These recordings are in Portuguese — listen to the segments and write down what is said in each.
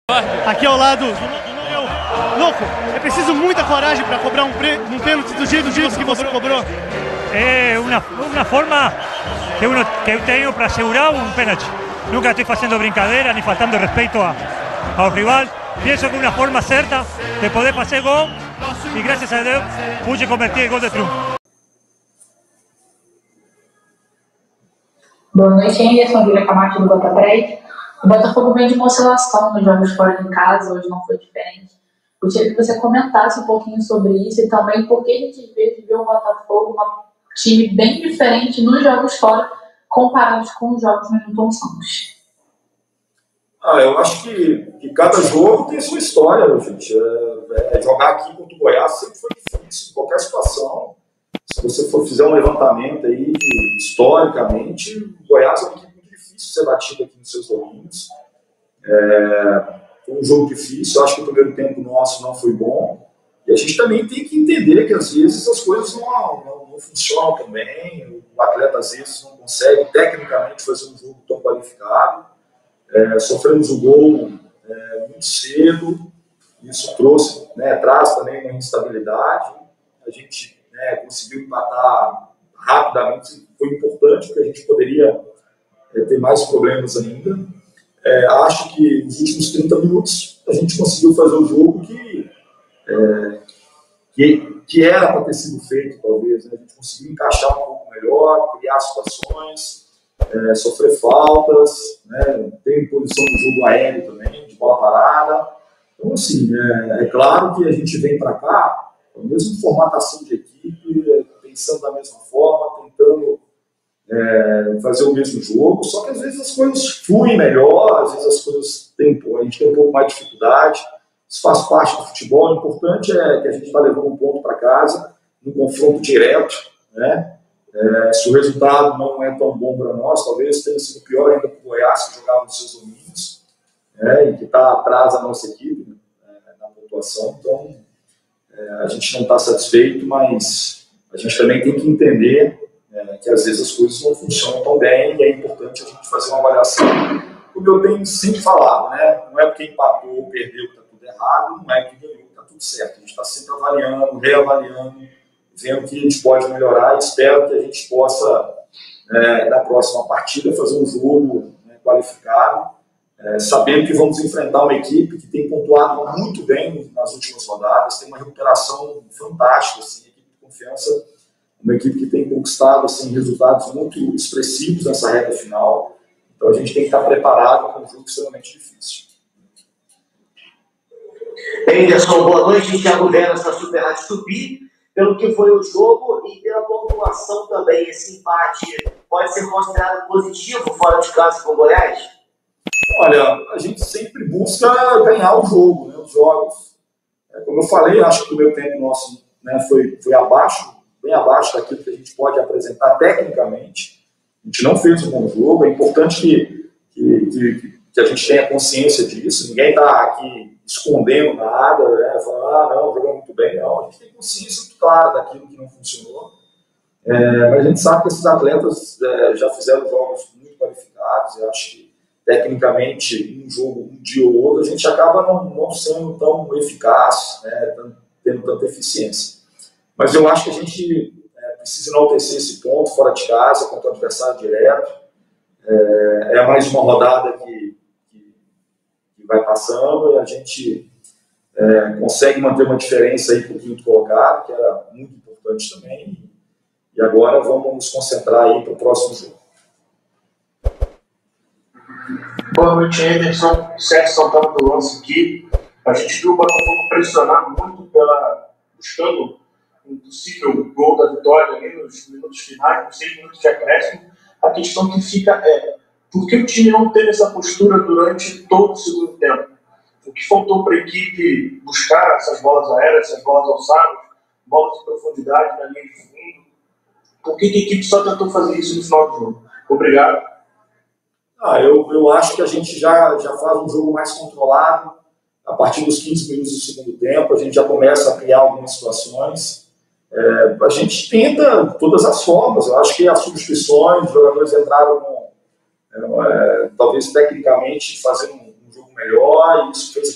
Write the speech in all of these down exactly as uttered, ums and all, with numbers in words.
Aqui ao lado do, do eu, louco, é preciso muita coragem para cobrar um, pre, um pênalti do jeito, do jeito que você cobrou. É uma, uma forma que, uno, que eu tenho para assegurar um pênalti. Nunca estou fazendo brincadeira, nem faltando respeito a, ao rival. Penso que é uma forma certa de poder fazer gol e, graças a Deus, pude convertir em gol de triunfo. Boa noite, Anderson, Vila Camacho do Botafogo. O Botafogo vem de uma oscilação nos jogos fora de casa, hoje não foi diferente. Gostaria que você comentasse um pouquinho sobre isso e também porque a gente às vezes vê o Botafogo um time bem diferente nos jogos fora comparados com os jogos no Newton Santos. Ah, eu acho que, que cada jogo tem sua história, gente. É, é, jogar aqui contra o Goiás sempre foi difícil, em qualquer situação. Se você for fizer um levantamento aí, historicamente, o Goiás é uma equipe muito difícil de ser batido aqui nos seus domínios. É, foi um jogo difícil, eu acho que o primeiro tempo nosso não foi bom. E a gente também tem que entender que às vezes as coisas não, não, não funcionam tão bem, o atleta às vezes não consegue tecnicamente fazer um jogo tão qualificado. É, sofremos o gol é, muito cedo, isso trouxe, né, traz também uma instabilidade. A gente né, conseguiu empatar rapidamente, foi importante, porque a gente poderia é, ter mais problemas ainda. É, acho que nos últimos trinta minutos a gente conseguiu fazer o jogo que, é, que, que era para ter sido feito, talvez. Né? A gente conseguiu encaixar um pouco melhor, criar situações, é, sofrer faltas, né? Tem posição no jogo aéreo também, de bola parada. Então, assim, é, é claro que a gente vem para cá com a mesma formatação de equipe, pensando da mesma forma, tentando é, fazer o mesmo jogo, só que às vezes as coisas fluem melhor, às vezes as coisas têm, a gente tem um pouco mais de dificuldade, isso faz parte do futebol. O importante é que a gente está levando um ponto para casa, num confronto direto, né? É, se o resultado não é tão bom para nós, talvez tenha sido pior ainda para o Goiás, que jogava nos seus domínios, né, e que está atrás da nossa equipe, né, na pontuação. Então, é, a gente não está satisfeito, mas a gente também tem que entender é, que às vezes as coisas não funcionam tão bem e é importante a gente fazer uma avaliação. Como eu tenho sempre falado, né, não é porque empatou ou perdeu que está tudo errado, não é porque ganhou que está tudo certo. A gente está sempre avaliando, reavaliando, vendo que a gente pode melhorar, e espero que a gente possa, é, na próxima partida, fazer um jogo né, qualificado, é, sabendo que vamos enfrentar uma equipe que tem pontuado muito bem nas últimas rodadas, tem uma recuperação fantástica, assim, equipe de confiança, uma equipe que tem conquistado assim, resultados muito expressivos nessa reta final. Então a gente tem que estar preparado para um jogo extremamente difícil. Anderson, boa noite. Thiago Veras da Super Rádio Tupi. Pelo que foi o jogo e pela pontuação também, esse empate pode ser considerado positivo fora de casa com o Goiás? Olha, a gente sempre busca ganhar o jogo, né, os jogos. É, como eu falei, acho que o primeiro tempo nosso né, foi, foi abaixo, bem abaixo daquilo que a gente pode apresentar tecnicamente. A gente não fez um bom jogo, é importante que, que, que, que a gente tenha consciência disso. Ninguém está aqui escondendo nada, né, falando, ah, não, jogou muito bem. Não, a gente tem consciência muito clara daquilo que não funcionou. É, mas a gente sabe que esses atletas é, já fizeram jogos muito qualificados. Eu acho que, tecnicamente, um jogo, um dia ou outro, a gente acaba não, não sendo tão eficaz, né, tendo tanta eficiência. Mas eu acho que a gente é, precisa enaltecer esse ponto fora de casa, contra o adversário direto. É, é mais uma rodada que, que, que vai passando e a gente é, consegue manter uma diferença aí para o quinto colocado, que era muito importante também. E agora vamos nos concentrar aí para o próximo jogo. Boa noite, Anderson. Sérgio Santana do Lance aqui. A gente viu o Botafogo pressionar muito pela, buscando um possível gol da vitória ali nos minutos finais, nos seis minutos de acréscimo. A questão que fica é, por que o time não teve essa postura durante todo o segundo tempo? O que faltou para a equipe buscar essas bolas aéreas, essas bolas alçadas, bolas de profundidade na linha de fundo? Por que a equipe só tentou fazer isso no final do jogo? Obrigado. Ah, eu, eu acho que a gente já, já faz um jogo mais controlado. A partir dos quinze minutos do segundo tempo, a gente já começa a criar algumas situações. É, a gente tenta todas as formas. Eu acho que as substituições, os jogadores entraram com, é, talvez tecnicamente fazendo um, um jogo melhor, e isso fez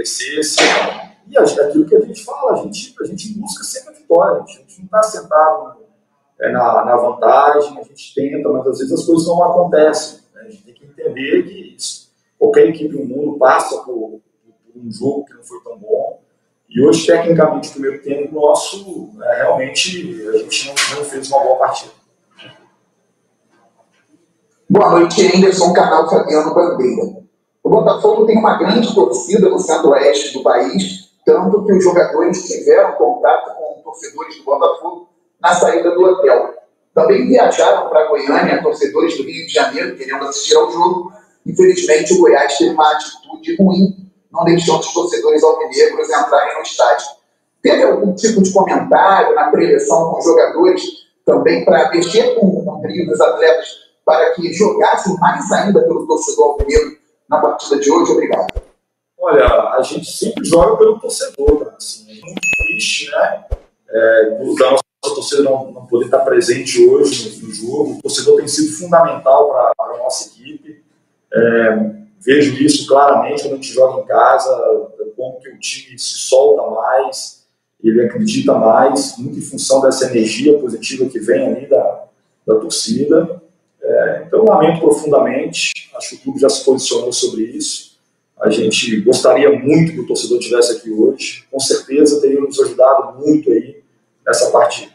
acontecesse. E aquilo que a gente fala, a gente, a gente busca sempre a vitória, a gente não está sentado é, na, na vantagem, a gente tenta, mas às vezes as coisas não acontecem. Né? A gente tem que entender que isso, qualquer equipe no mundo passa por, por um jogo que não foi tão bom. E hoje, tecnicamente, o primeiro tempo nosso, é, realmente, a gente não, não fez uma boa partida. Boa noite, Anderson, canal Fabiano Bandeira. O Botafogo tem uma grande torcida no centro-oeste do país, tanto que os jogadores tiveram contato com torcedores do Botafogo na saída do hotel. Também viajaram para Goiânia torcedores do Rio de Janeiro querendo assistir ao jogo. Infelizmente, o Goiás teve uma atitude ruim, não deixando os torcedores alvinegros entrarem no estádio. Teve algum tipo de comentário na preleção com os jogadores, também para mexer com o trio dos atletas, para que jogassem mais ainda pelo torcedor alvinegro na partida de hoje? Obrigado. Olha, a gente sempre joga pelo torcedor, né? Assim, é muito triste, né? É, da nossa torcida não, não poder estar presente hoje no, no jogo. O torcedor tem sido fundamental para a nossa equipe. É, vejo isso claramente quando a gente joga em casa, como que o time se solta mais, ele acredita mais, muito em função dessa energia positiva que vem ali da, da torcida. É, então, lamento profundamente, acho que o clube já se posicionou sobre isso. A gente gostaria muito que o torcedor estivesse aqui hoje, com certeza teria nos ajudado muito aí nessa partida.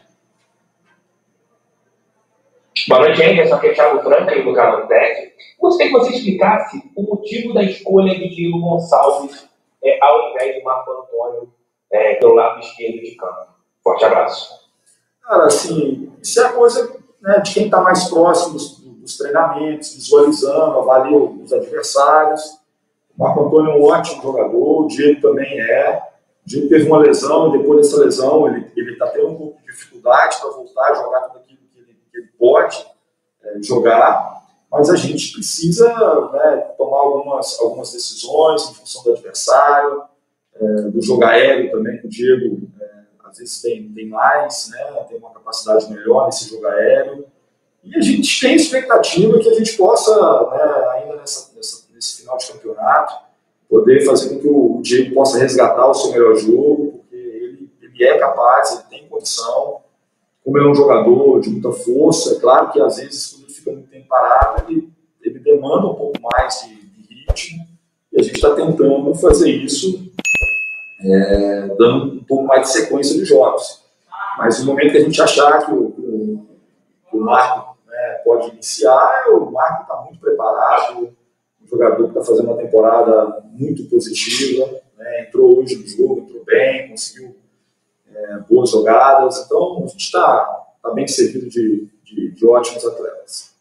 Boa noite, Anderson, aqui é Thiago Franca, aí do canal Tech. Gostaria que você explicasse o motivo da escolha de Diego Gonçalves é, ao invés de Marco Antônio é, pelo lado esquerdo de campo. Forte abraço. Cara, assim, isso é a coisa, né, de quem está mais próximo dos, dos treinamentos, visualizando, avalia os adversários. O Marco Antônio é um ótimo jogador, o Diego também é. O Diego teve uma lesão, e depois dessa lesão ele está tendo um pouco de dificuldade para voltar a jogar tudo aquilo que ele, que ele pode é, jogar, mas a gente precisa, né, tomar algumas, algumas decisões em função do adversário, é, do jogo aéreo também, que o Diego é, às vezes tem, tem mais, né, tem uma capacidade melhor nesse jogo aéreo, e a gente tem expectativa que a gente possa, né, ainda nessa, nessa nesse final de campeonato, poder fazer com que o Diego possa resgatar o seu melhor jogo, porque ele, ele é capaz, ele tem condição, como ele é um jogador de muita força, é claro que às vezes quando ele fica muito tempo parado, ele, ele demanda um pouco mais de, de ritmo, e a gente está tentando fazer isso, é, dando um pouco mais de sequência de jogos. Mas no momento que a gente achar que o, o, o Marco, né, pode iniciar, o Marco está muito preparado, um jogador que está fazendo uma temporada muito positiva, né? Entrou hoje no jogo, entrou bem, conseguiu é, boas jogadas, então a gente está tá bem servido de, de, de ótimos atletas.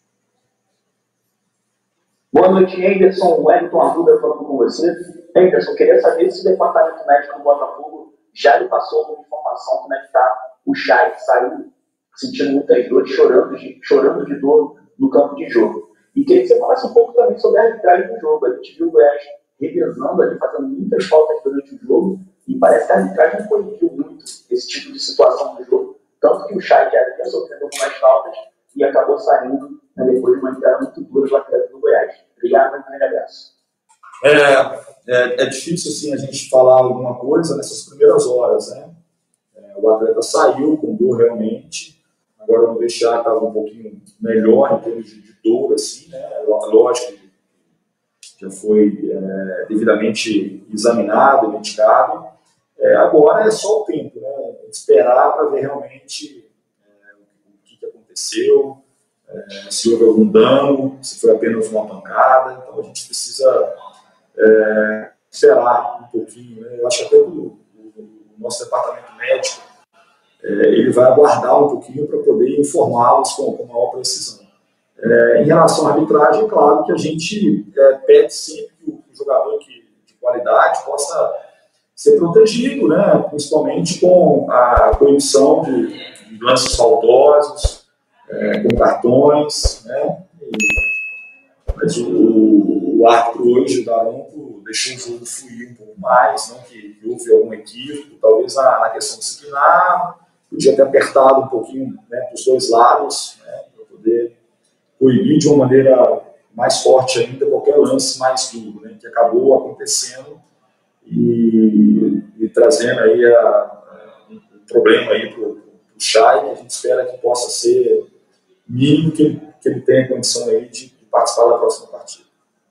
Boa noite, Anderson. Wellington Arruda falando com você. Anderson, queria saber se o departamento médico do Botafogo já lhe passou alguma informação, como é que está o Chay, que saiu sentindo muitas dores, chorando de, chorando de dor no campo de jogo. E queria que você falasse um pouco também sobre a arbitragem do jogo. A gente viu o Goiás revezando ali, fazendo muitas faltas durante o jogo, e parece que a arbitragem não corrigiu muito esse tipo de situação no jogo. Tanto que o Chay já havia sofrendo algumas faltas e acabou saindo, né, depois de uma entrada muito dura do atleta do Goiás. Obrigado, um grande abraço. É, é, é difícil assim, a gente falar alguma coisa nessas primeiras horas, né? É, o atleta saiu com dor realmente. Agora no vestiário estava um pouquinho melhor em termos de, de dor, assim, né? Lógico que já foi é, devidamente examinado, medicado. É, agora é só o tempo, né? Esperar para ver realmente é, o que, que aconteceu, é, se houve algum dano, se foi apenas uma pancada. Então a gente precisa é, esperar um pouquinho, né? Eu acho que até o, o, o nosso departamento médico É, ele vai aguardar um pouquinho para poder informá-los com, com maior precisão. É, em relação à arbitragem, é claro que a gente é, pede sempre que o, que o jogador que, de qualidade possa ser protegido, né, principalmente com a proibição de, de lances faltosos, é, com cartões, né, e, mas o, o árbitro hoje, o Daronco, deixou o jogo fluir um pouco mais, não que, que houve algum equívoco, talvez na, na questão disciplinar, podia ter apertado um pouquinho, né, para os dois lados, né, para poder proibir de uma maneira mais forte ainda qualquer lance mais duro, né, que acabou acontecendo e, e trazendo aí a, a, um problema aí para o Chay, que a gente espera que possa ser mínimo que ele, que ele tenha condição aí de, de participar da próxima partida.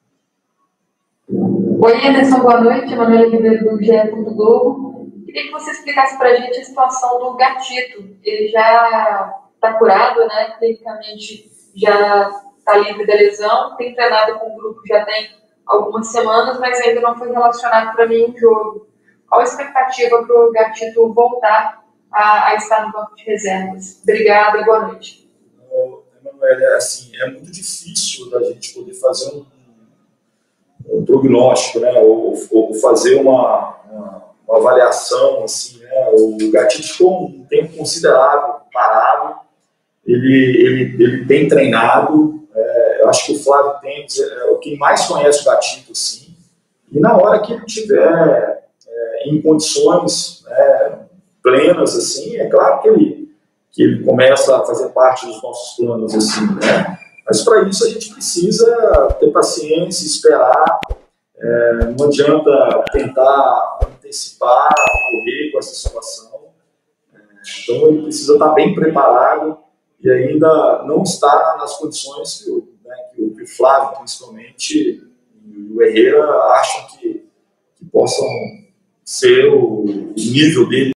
Oi, Anderson, boa noite. Manuela Ribeiro do G E. Globo. Queria que você explicasse para a gente a situação do Gatito. Ele já está curado, né? Clinicamente já está livre da lesão, tem treinado com o grupo já tem algumas semanas, mas ainda não foi relacionado para nenhum jogo. Qual a expectativa para o Gatito voltar a, a estar no banco de reservas? Obrigada e boa noite. Emanuel, é, assim, é muito difícil da gente poder fazer um, um prognóstico, né, ou, ou fazer uma, uma, uma avaliação, assim, né. O Gatito ficou um tempo considerável parado, ele, ele, ele tem treinado, é, eu acho que o Flávio Tênis é o que mais conhece o Gatito, sim, e na hora que ele tiver é, em condições, né, plenas, assim, é claro que ele, que ele começa a fazer parte dos nossos planos, assim, né? Mas para isso a gente precisa ter paciência, esperar, é, não adianta tentar antecipar, correr com essa situação, é, então ele precisa estar bem preparado e ainda não está nas condições que o, né, que o, que o Flávio, principalmente, e o Herrera acham que, que possam ser o nível dele